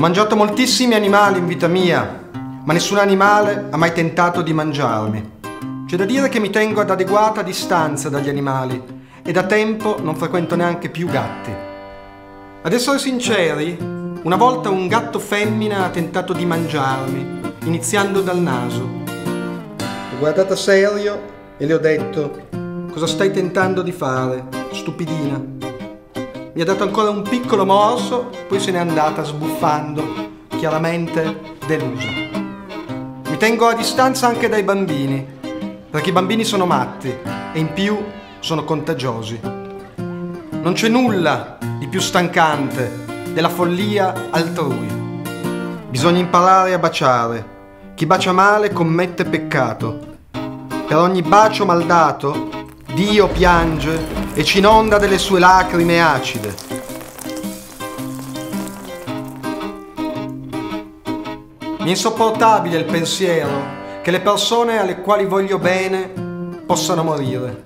mangiato moltissimi animali in vita mia, ma nessun animale ha mai tentato di mangiarmi. C'è da dire che mi tengo ad adeguata distanza dagli animali e da tempo non frequento neanche più gatti. Ad essere sinceri, una volta un gatto femmina ha tentato di mangiarmi, iniziando dal naso. L'ho guardata serio e le ho detto: cosa stai tentando di fare, stupidina? Mi ha dato ancora un piccolo morso, poi se n'è andata sbuffando, chiaramente delusa. Mi tengo a distanza anche dai bambini, perché i bambini sono matti e in più sono contagiosi. Non c'è nulla di più stancante della follia altrui. Bisogna imparare a baciare. Chi bacia male commette peccato. Per ogni bacio mal dato, Dio piange e ci inonda delle sue lacrime acide. Mi è insopportabile il pensiero che le persone alle quali voglio bene possano morire.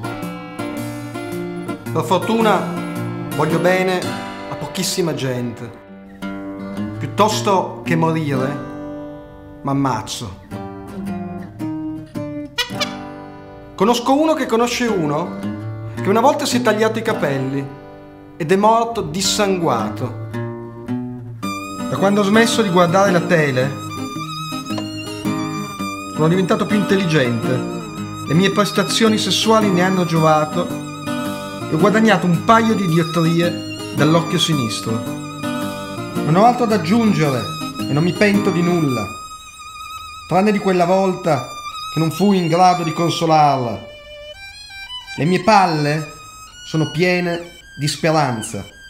Per fortuna voglio bene a pochissima gente. Piuttosto che morire, m'ammazzo. Conosco uno che conosce uno che una volta si è tagliato i capelli ed è morto dissanguato. Da quando ho smesso di guardare la tele, sono diventato più intelligente, le mie prestazioni sessuali ne hanno giovato e ho guadagnato un paio di dioptrie dall'occhio sinistro. Non ho altro da aggiungere e non mi pento di nulla, tranne di quella volta che non fui in grado di consolarla. Le mie palle sono piene di speranza.